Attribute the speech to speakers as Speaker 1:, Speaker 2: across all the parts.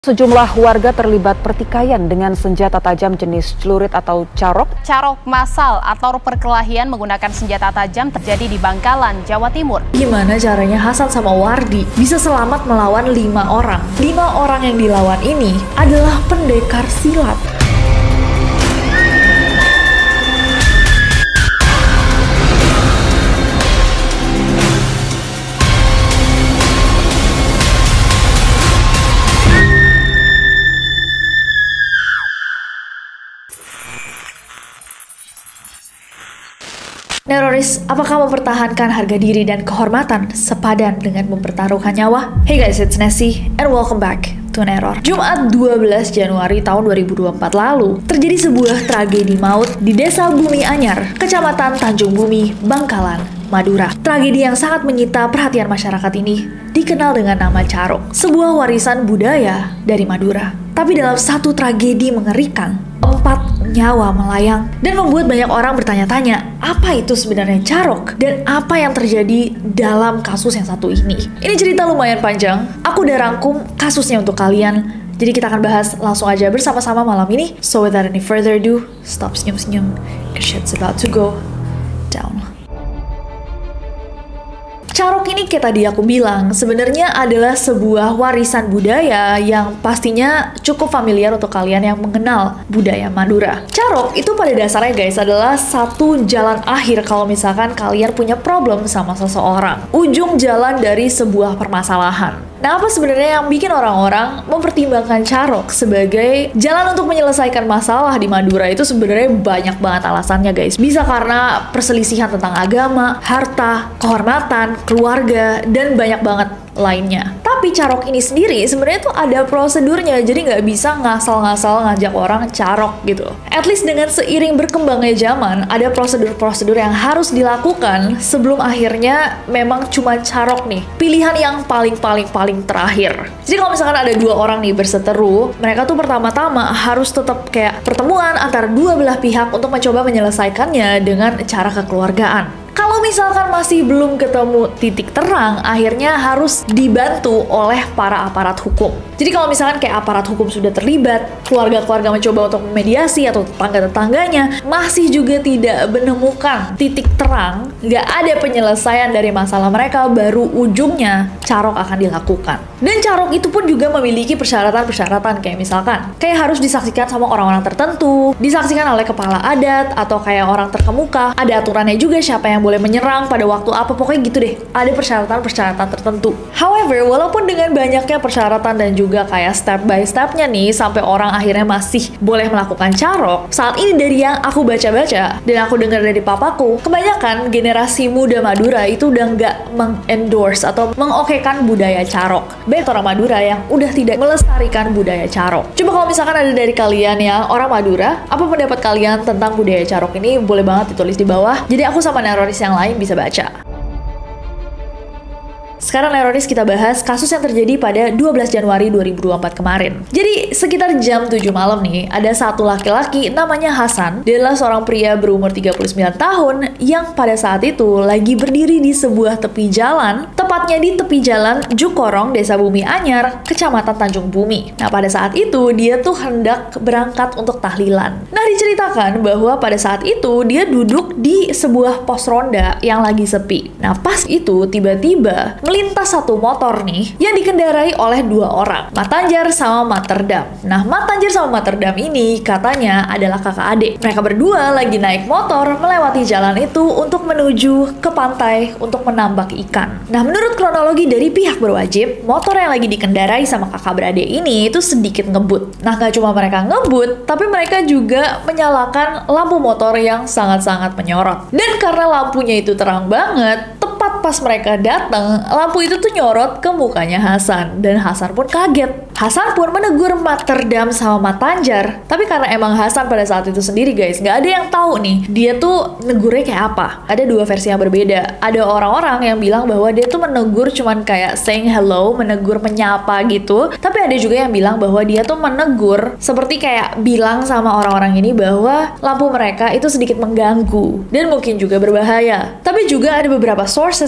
Speaker 1: Sejumlah warga terlibat pertikaian dengan senjata tajam jenis celurit atau carok.
Speaker 2: Carok massal atau perkelahian menggunakan senjata tajam terjadi di Bangkalan, Jawa Timur.
Speaker 3: Gimana caranya Hasan sama Wardi bisa selamat melawan 5 orang? 5 orang yang dilawan ini adalah pendekar silat. Neroris, apakah mempertahankan harga diri dan kehormatan sepadan dengan mempertaruhkan nyawa? Hey guys, it's Nessie and welcome back to Neror. Jumat 12 Januari tahun 2024 lalu, terjadi sebuah tragedi maut di Desa Bumi Anyar, Kecamatan Tanjung Bumi, Bangkalan, Madura. Tragedi yang sangat menyita perhatian masyarakat ini dikenal dengan nama carok, sebuah warisan budaya dari Madura. Tapi dalam satu tragedi mengerikan, 4 nyawa melayang dan membuat banyak orang bertanya-tanya, apa itu sebenarnya carok dan apa yang terjadi dalam kasus yang satu ini. Ini cerita lumayan panjang, aku udah rangkum kasusnya untuk kalian, jadi kita akan bahas langsung aja bersama-sama malam ini. So without any further ado, stop senyum-senyum, cause shit's about to go down. Carok ini kayak tadi aku bilang, sebenarnya adalah sebuah warisan budaya yang pastinya cukup familiar untuk kalian yang mengenal budaya Madura. Carok itu pada dasarnya guys adalah satu jalan akhir kalau misalkan kalian punya problem sama seseorang. Ujung jalan dari sebuah permasalahan. Nah, apa sebenarnya yang bikin orang-orang mempertimbangkan carok sebagai jalan untuk menyelesaikan masalah di Madura? Itu sebenarnya banyak banget alasannya guys. Bisa karena perselisihan tentang agama, harta, kehormatan, keluarga, dan banyak banget lainnya. Tapi carok ini sendiri sebenarnya tuh ada prosedurnya, jadi nggak bisa ngasal-ngasal ngajak orang carok gitu. At least dengan seiring berkembangnya zaman, ada prosedur-prosedur yang harus dilakukan sebelum akhirnya memang cuma carok nih, pilihan yang paling terakhir. Jadi kalau misalkan ada 2 orang nih berseteru, mereka tuh pertama-tama harus tetap kayak pertemuan antara dua belah pihak untuk mencoba menyelesaikannya dengan cara kekeluargaan. Kalau misalkan masih belum ketemu titik terang, akhirnya harus dibantu oleh para aparat hukum. Jadi kalau misalkan kayak aparat hukum sudah terlibat, keluarga-keluarga mencoba untuk memediasi atau tetangga-tetangganya masih juga tidak menemukan titik terang, nggak ada penyelesaian dari masalah mereka, baru ujungnya carok akan dilakukan. Dan carok itu pun juga memiliki persyaratan-persyaratan kayak misalkan, kayak harus disaksikan sama orang-orang tertentu, disaksikan oleh kepala adat, atau kayak orang terkemuka, ada aturannya juga siapa yang boleh menyerang pada waktu apa, pokoknya gitu deh, ada persyaratan-persyaratan tertentu. However, walaupun dengan banyaknya persyaratan dan juga kayak step by stepnya nih, sampai orang akhirnya masih boleh melakukan carok, saat ini dari yang aku baca-baca dan aku dengar dari papaku, kebanyakan generasi muda Madura itu udah nggak mengendorse atau mengokekan budaya carok. Banyak orang Madura yang udah tidak melestarikan budaya carok. Coba kalau misalkan ada dari kalian yang orang Madura, apa pendapat kalian tentang budaya carok ini? Boleh banget ditulis di bawah, jadi aku sama Neroris yang lain bisa baca. Sekarang Neroris kita bahas kasus yang terjadi pada 12 Januari 2024 kemarin. Jadi sekitar jam 7 malam nih, ada satu laki-laki namanya Hasan. Dia adalah seorang pria berumur 39 tahun yang pada saat itu lagi berdiri di sebuah tepi jalan, tepatnya di tepi jalan Jukorong, Desa Bumi Anyar, Kecamatan Tanjung Bumi. Nah, pada saat itu dia tuh hendak berangkat untuk tahlilan. Nah, diceritakan bahwa pada saat itu dia duduk di sebuah pos ronda yang lagi sepi. Nah, pas itu tiba-tiba melintas satu motor nih yang dikendarai oleh 2 orang, Matanjar sama Materdam. Nah, Matanjar sama Materdam ini katanya adalah kakak adik. Mereka berdua lagi naik motor melewati jalan itu untuk menuju ke pantai untuk menambak ikan. Nah, menurut kronologi dari pihak berwajib, motor yang lagi dikendarai sama kakak beradik ini itu sedikit ngebut. Nah, gak cuma mereka ngebut, tapi mereka juga menyalakan lampu motor yang sangat-sangat menyorot. Dan karena lampunya itu terang banget, tepat pas mereka datang, lampu itu tuh nyorot ke mukanya Hasan, dan Hasan pun kaget. Hasan pun menegur Materdam sama Matanjar, tapi karena emang Hasan pada saat itu sendiri guys, nggak ada yang tahu nih dia tuh negurnya kayak apa. Ada 2 versi yang berbeda. Ada orang-orang yang bilang bahwa dia tuh menegur cuman kayak saying hello, menegur menyapa gitu, tapi ada juga yang bilang bahwa dia tuh menegur seperti kayak bilang sama orang-orang ini bahwa lampu mereka itu sedikit mengganggu dan mungkin juga berbahaya. Tapi juga ada beberapa sources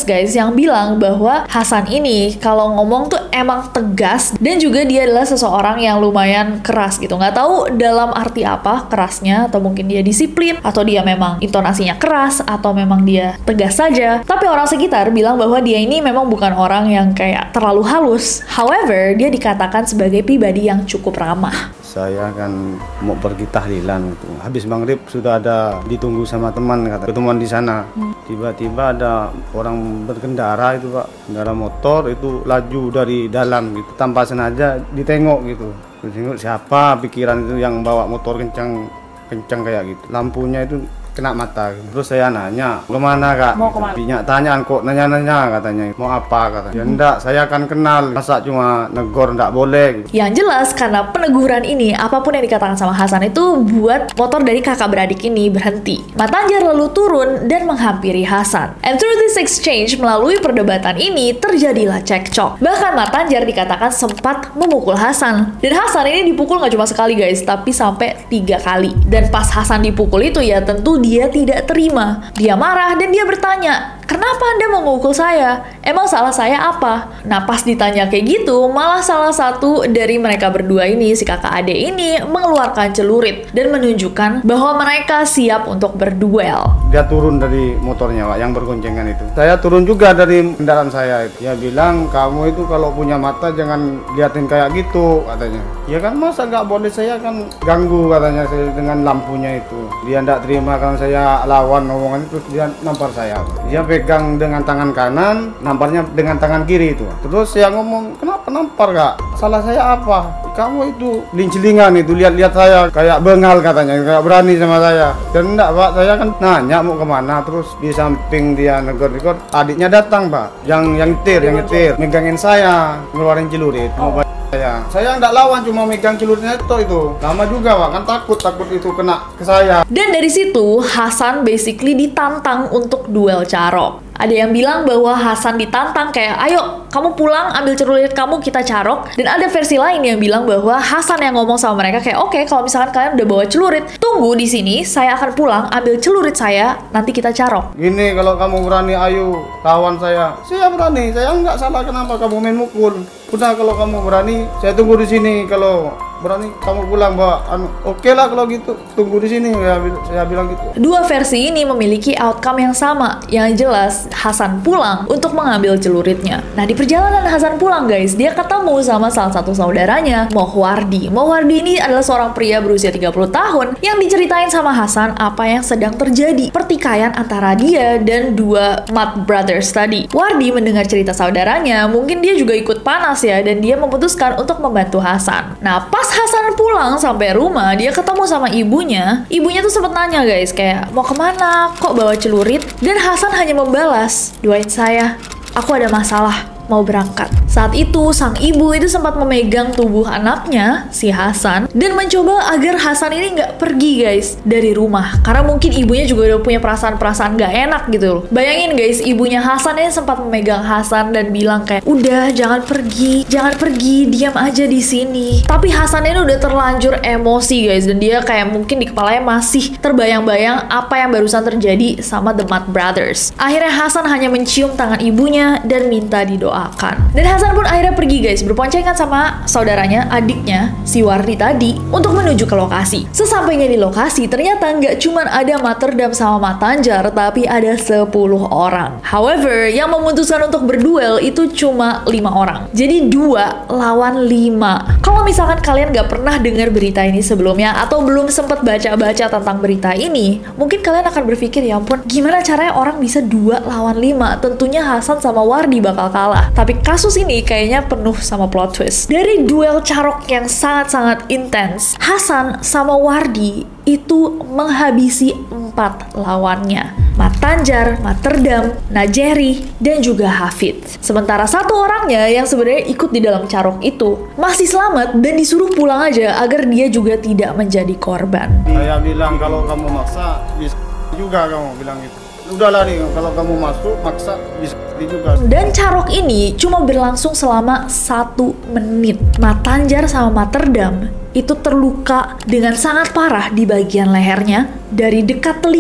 Speaker 3: witness guys yang bilang bahwa Hasan ini kalau ngomong tuh emang tegas dan juga dia adalah seseorang yang lumayan keras gitu. Nggak tahu dalam arti apa kerasnya, atau mungkin dia disiplin, atau dia memang intonasinya keras, atau memang dia tegas saja. Tapi orang sekitar bilang bahwa dia ini memang bukan orang yang kayak terlalu halus. However, dia dikatakan sebagai pribadi yang cukup ramah.
Speaker 4: Saya kan mau pergi tahlilan gitu. Habis maghrib sudah ada ditunggu sama teman, kata ketemuan di sana. Tiba-tiba ada orang berkendara itu Pak, kendaraan motor itu laju dari dalam gitu. Tanpa sengaja ditengok gitu. Ditengok siapa, pikiran itu yang bawa motor kencang kayak gitu. Lampunya itu kena mata. Terus saya nanya, kemana Kak?
Speaker 1: Mau kemana?
Speaker 4: Binyak tanyaan kok, nanya-nanya katanya. Mau apa katanya? Ya enggak, saya kan kenal. Masa cuma negor enggak boleh.
Speaker 3: Yang jelas karena peneguran ini, apapun yang dikatakan sama Hasan itu buat motor dari kakak beradik ini berhenti. Matanjar lalu turun dan menghampiri Hasan. And through this exchange, melalui perdebatan ini terjadilah cekcok. Bahkan Matanjar dikatakan sempat memukul Hasan. Dan Hasan ini dipukul nggak cuma sekali guys, tapi sampai 3 kali. Dan pas Hasan dipukul itu ya tentu dia tidak terima. Dia marah dan dia bertanya, "Kenapa Anda memukul saya? Emang salah saya apa?" Nah pas ditanya kayak gitu, malah salah satu dari mereka berdua ini, si kakak adik ini, mengeluarkan celurit dan menunjukkan bahwa mereka siap untuk berduel.
Speaker 4: Dia turun dari motornya Pak, yang bergoncengan itu. Saya turun juga dari kendaraan saya. Dia bilang, kamu itu kalau punya mata jangan liatin kayak gitu katanya. Ya kan masa nggak boleh, saya kan ganggu katanya saya dengan lampunya itu. Dia nggak terima kan saya lawan omongan itu, dia nampar saya. Dia pegang dengan tangan kanan, namparnya dengan tangan kiri itu. Terus saya ngomong, kenapa nampar Kak? Salah saya apa? Kamu itu lincelingan itu, lihat-lihat saya kayak bengal katanya, kayak berani sama saya. Dan enggak Pak, saya kan nanya mau kemana. Terus di samping dia negor-negor, adiknya datang Pak, yang nyetir, megangin saya, ngeluarin celurit. Mau saya nggak lawan, cuma megang celuritnya itu. Lama juga Pak, kan takut itu kena ke saya.
Speaker 3: Dan dari situ Hasan basically ditantang untuk duel carok. Ada yang bilang bahwa Hasan ditantang kayak, "Ayo kamu pulang, ambil celurit kamu, kita carok." Dan ada versi lain yang bilang bahwa Hasan yang ngomong sama mereka kayak, "Oke, kalau misalkan kalian udah bawa celurit, tunggu di sini, saya akan pulang, ambil celurit saya, nanti kita carok."
Speaker 4: Gini, kalau kamu berani, ayo lawan saya. Saya berani, saya nggak salah, kenapa kamu main mukul? Udah, kalau kamu berani, saya tunggu di sini. Kalau berani kamu pulang Mbak. Oke lah kalau gitu, tunggu di sini, saya bilang gitu.
Speaker 3: Dua versi ini memiliki outcome yang sama. Yang jelas Hasan pulang untuk mengambil celuritnya. Nah di perjalanan Hasan pulang guys, dia ketemu sama salah satu saudaranya, Mohwardi. Mohwardi ini adalah seorang pria berusia 30 tahun yang diceritain sama Hasan apa yang sedang terjadi, pertikaian antara dia dan dua Mat brothers tadi. Wardi mendengar cerita saudaranya, mungkin dia juga ikut panas ya, dan dia memutuskan untuk membantu Hasan. Nah pas Hasan pulang sampai rumah, dia ketemu sama ibunya. Ibunya tuh sempat nanya guys, kayak, "Mau kemana? Kok bawa celurit?" Dan Hasan hanya membalas, "Doain saya, aku ada masalah, mau berangkat." Saat itu sang ibu itu sempat memegang tubuh anaknya, si Hasan, dan mencoba agar Hasan ini nggak pergi guys dari rumah, karena mungkin ibunya juga udah punya perasaan-perasaan nggak enak gitu loh. Bayangin guys, ibunya Hasan ini sempat memegang Hasan dan bilang kayak, "Udah jangan pergi, diam aja di sini." Tapi Hasan ini udah terlanjur emosi guys, dan dia kayak mungkin di kepalanya masih terbayang-bayang apa yang barusan terjadi sama The Mat Brothers. Akhirnya Hasan hanya mencium tangan ibunya dan minta didoakan. Dan Hasan pun akhirnya pergi guys, berponcengan sama saudaranya, adiknya, si Wardi tadi, untuk menuju ke lokasi. Sesampainya di lokasi, ternyata nggak cuma ada Materdam sama Matanjar, tapi ada 10 orang. However, yang memutuskan untuk berduel itu cuma 5 orang. Jadi 2 lawan 5. Kalau misalkan kalian nggak pernah dengar berita ini sebelumnya, atau belum sempat baca-baca tentang berita ini, mungkin kalian akan berpikir, ya ampun, gimana caranya orang bisa 2 lawan 5? Tentunya Hasan sama Wardi bakal kalah. Tapi kasus ini kayaknya penuh sama plot twist. Dari duel carok yang sangat-sangat intens, Hasan sama Wardi itu menghabisi 4 lawannya. Matanjar, Materdam, Najeri, dan juga Hafid. Sementara satu orangnya yang sebenarnya ikut di dalam carok itu masih selamat dan disuruh pulang aja agar dia juga tidak menjadi korban.
Speaker 4: Saya bilang kalau kamu maksa, bisa juga kamu bilang gitu. Udahlah nih, kalau kamu masuk maksa bisa juga.
Speaker 3: Dan carok ini cuma berlangsung selama 1 menit. Matanjar sama Materdam itu terluka dengan sangat parah di bagian lehernya dari dekat telinga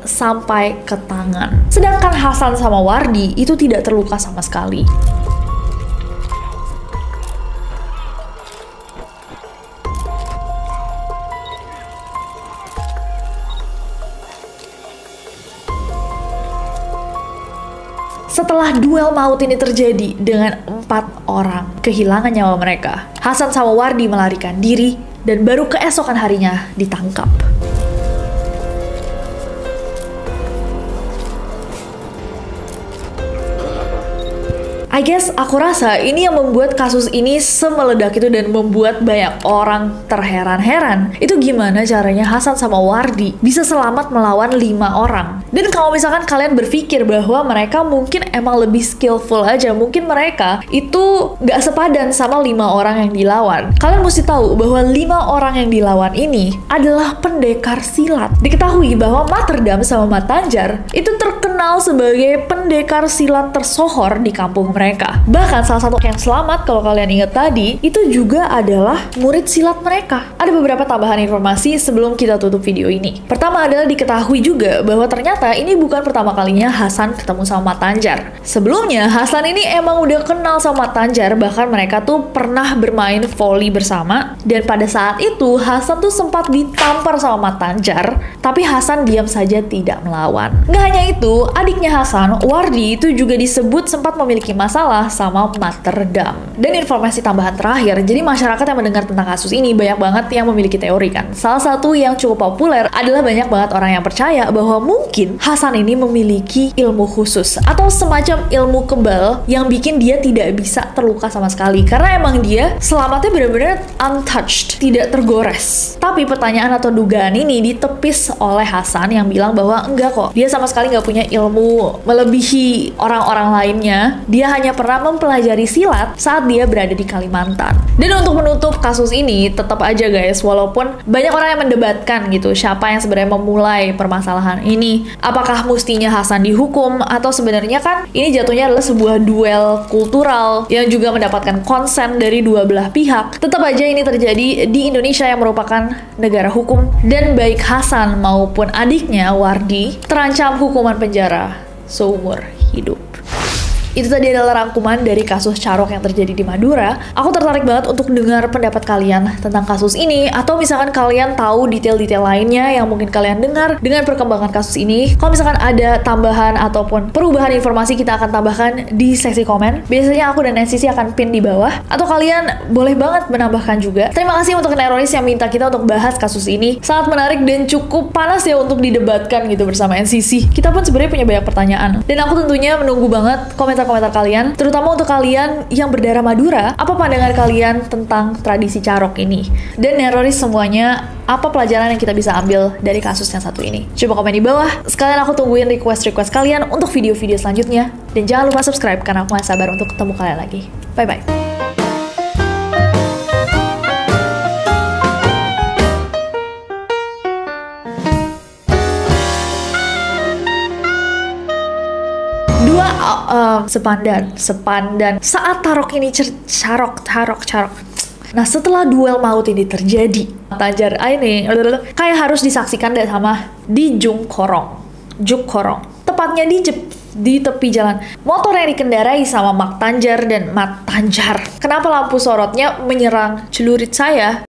Speaker 3: sampai ke tangan. Sedangkan Hasan sama Wardi itu tidak terluka sama sekali. Setelah duel maut ini terjadi dengan 4 orang kehilangan nyawa mereka, Hasan sama Wardi melarikan diri dan baru keesokan harinya ditangkap. I guess aku rasa ini yang membuat kasus ini semeledak itu dan membuat banyak orang terheran-heran. Itu gimana caranya Hasan sama Wardi bisa selamat melawan 5 orang. Dan kalau misalkan kalian berpikir bahwa mereka mungkin emang lebih skillful aja, mungkin mereka itu gak sepadan sama 5 orang yang dilawan. Kalian mesti tahu bahwa 5 orang yang dilawan ini adalah pendekar silat. Diketahui bahwa Materdam sama Matanjar itu terkenal sebagai pendekar silat tersohor di kampung mereka. Bahkan salah satu yang selamat, kalau kalian ingat tadi, itu juga adalah murid silat mereka. Ada beberapa tambahan informasi sebelum kita tutup video ini. Pertama adalah diketahui juga bahwa ternyata ini bukan pertama kalinya Hasan ketemu sama Matanjar. Sebelumnya Hasan ini emang udah kenal sama Matanjar, bahkan mereka tuh pernah bermain volley bersama. Dan pada saat itu Hasan tuh sempat ditampar sama Matanjar, tapi Hasan diam saja tidak melawan. Nggak hanya itu, adiknya Hasan, Wardi, itu juga disebut sempat memiliki masalah sama Materdam. Dan informasi tambahan terakhir, jadi masyarakat yang mendengar tentang kasus ini banyak banget yang memiliki teori kan. Salah satu yang cukup populer adalah banyak banget orang yang percaya bahwa mungkin Hasan ini memiliki ilmu khusus atau semacam ilmu kebal yang bikin dia tidak bisa terluka sama sekali, karena emang dia selamatnya benar-benar untouched, tidak tergores. Tapi pertanyaan atau dugaan ini ditepis oleh Hasan yang bilang bahwa enggak kok, dia sama sekali nggak punya ilmu melebihi orang-orang lainnya. Dia hanya pernah mempelajari silat saat dia berada di Kalimantan. Dan untuk menutup kasus ini, tetap aja guys, walaupun banyak orang yang mendebatkan gitu, siapa yang sebenarnya memulai permasalahan ini. Apakah mestinya Hasan dihukum, atau sebenarnya kan ini jatuhnya adalah sebuah duel kultural yang juga mendapatkan konsen dari dua belah pihak. Tetap aja ini terjadi di Indonesia yang merupakan negara hukum, dan baik Hasan maupun adiknya Wardi terancam hukuman penjara seumur hidup. Itu tadi adalah rangkuman dari kasus Carok yang terjadi di Madura. Aku tertarik banget untuk dengar pendapat kalian tentang kasus ini, atau misalkan kalian tahu detail-detail lainnya yang mungkin kalian dengar dengan perkembangan kasus ini. Kalau misalkan ada tambahan ataupun perubahan informasi, kita akan tambahkan di seksi komen. Biasanya aku dan NCC akan pin di bawah, atau kalian boleh banget menambahkan juga. Terima kasih untuk Neroris yang minta kita untuk bahas kasus ini. Sangat menarik dan cukup panas ya untuk didebatkan gitu bersama NCC. Kita pun sebenarnya punya banyak pertanyaan, dan aku tentunya menunggu banget komentar kalian, terutama untuk kalian yang berdarah Madura. Apa pandangan kalian tentang tradisi Carok ini? Dan Neroris semuanya, apa pelajaran yang kita bisa ambil dari kasus yang satu ini? Coba komen di bawah. Sekalian aku tungguin request kalian untuk video-video selanjutnya. Dan jangan lupa subscribe, karena aku gak sabar untuk ketemu kalian lagi. Bye-bye. Sepandan saat Carok ini Carok. Nah, setelah duel maut ini terjadi, Matanjar ini kayak harus disaksikan deh sama di Juk Korong. Tepatnya di tepi jalan. Motor yang dikendarai sama Matanjar. Kenapa lampu sorotnya menyerang celurit saya?